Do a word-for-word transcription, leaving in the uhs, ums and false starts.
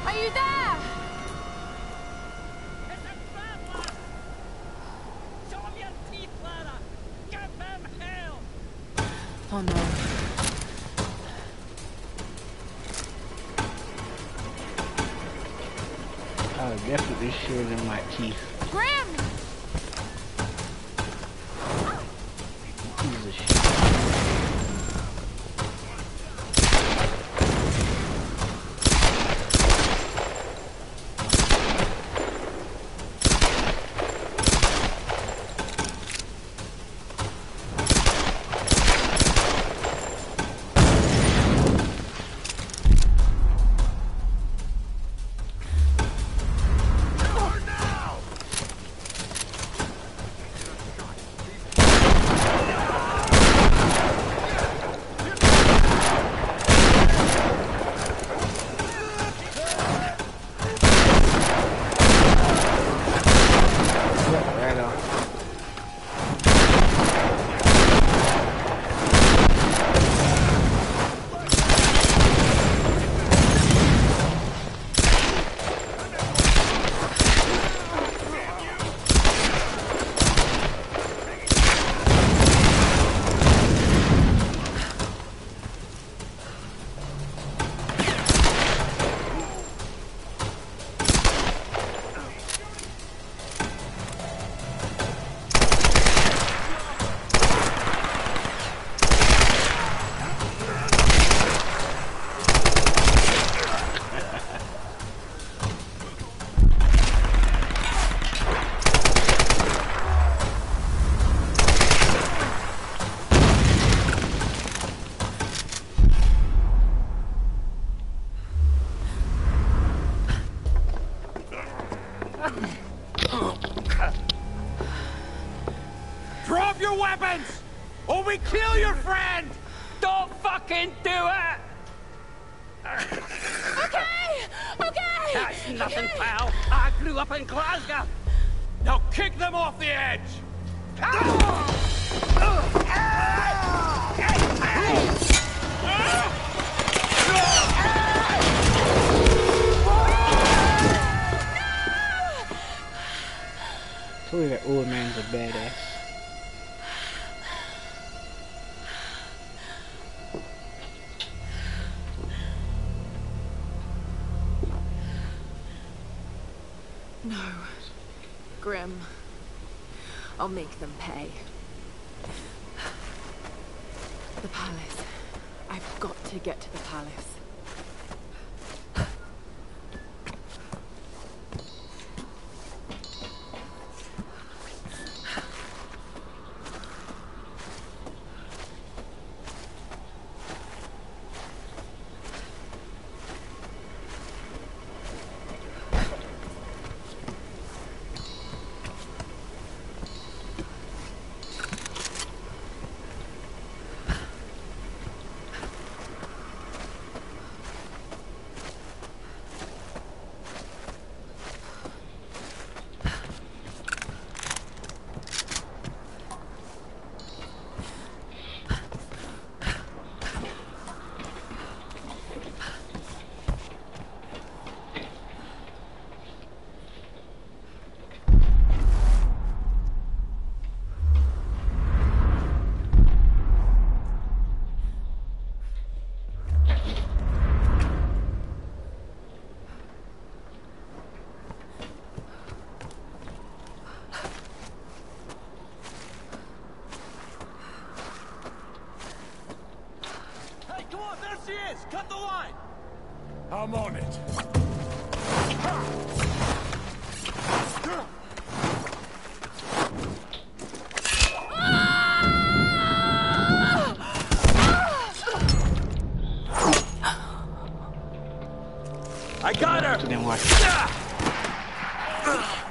Are you there? It's a traveler! Show him your teeth, Clara! Give him hell! Oh no. I was definitely sure in my teeth. Grim! Piece of shit. Drop your weapons! Or we kill your friend! Don't fucking do it! Okay! Okay! That's nothing, okay. pal. I grew up in Glasgow. Now kick them off the edge! So that old man's a badass. No. Grim. I'll make them pay. The palace. I've got to get to the palace. Cut the line! I'm on it. I got her! So then what?